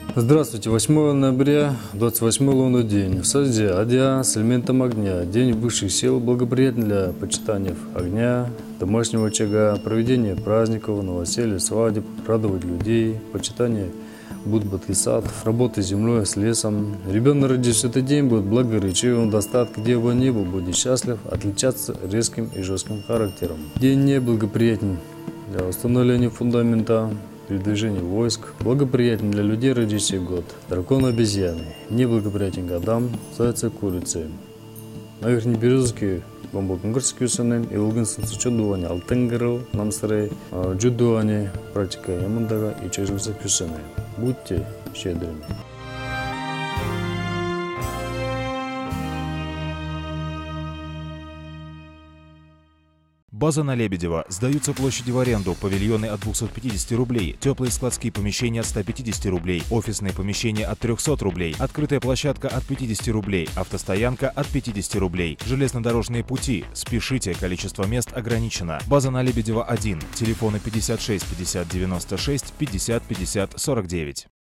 Здравствуйте, 8 ноября, 28 лунный день. В Саде Адя с элементом огня. День высших сил благоприятен для почитания огня, домашнего очага, проведения праздников, новоселья, свадеб, радовать людей, почитание Будбадхисат, работы с землей, с лесом. Ребенок, родившийся в этот день, будет благоречивым, достаток, где бы он ни был, будет счастлив, отличаться резким и жестким характером. День неблагоприятен для установления фундамента, передвижение войск, благоприятен для людей, родивших год, дракон-обезьяны, неблагоприятен годам, зайцы-курицы. На Верхней Березовке бомбоконкурсский усынен, и лгынсын сучудуане, алтынгырыл, намсырай, джудуане, практика ямындага и чежуса кюсыны. Будьте щедрыми. База на Лебедева. Сдаются площади в аренду. Павильоны от 250 рублей. Теплые складские помещения от 150 рублей. Офисные помещения от 300 рублей. Открытая площадка от 50 рублей. Автостоянка от 50 рублей. Железнодорожные пути. Спешите, количество мест ограничено. База на Лебедева 1. Телефоны 56 50 96 50 50 49.